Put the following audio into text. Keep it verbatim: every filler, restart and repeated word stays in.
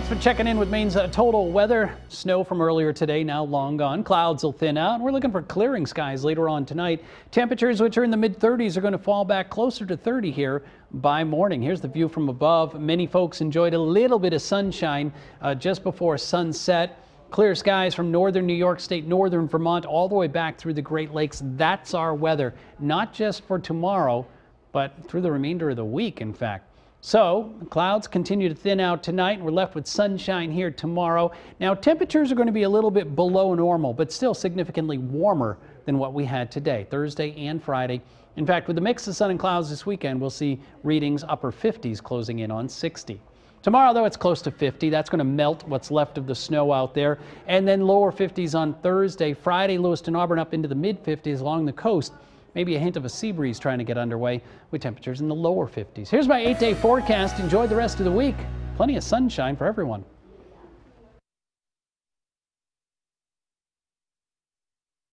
Thanks for checking in with Maine's uh, total weather. Snow from earlier today now long gone. Clouds will thin out. We're looking for clearing skies later on tonight. Temperatures, which are in the mid thirties, are going to fall back closer to thirty here by morning. Here's the view from above. Many folks enjoyed a little bit of sunshine uh, just before sunset. Clear skies from northern New York State, northern Vermont, all the way back through the Great Lakes. That's our weather, not just for tomorrow, but through the remainder of the week, in fact. So the clouds continue to thin out tonight, and we're left with sunshine here tomorrow. Now, temperatures are going to be a little bit below normal, but still significantly warmer than what we had today, Thursday and Friday. In fact, with the mix of sun and clouds this weekend, we'll see readings upper fifties closing in on sixty. Tomorrow, though, it's close to fifty. That's going to melt what's left of the snow out there. And then lower fifties on Thursday. Friday, Lewiston, Auburn up into the mid fifties along the coast. Maybe a hint of a sea breeze trying to get underway with temperatures in the lower fifties. Here's my eight-day forecast. Enjoy the rest of the week. Plenty of sunshine for everyone.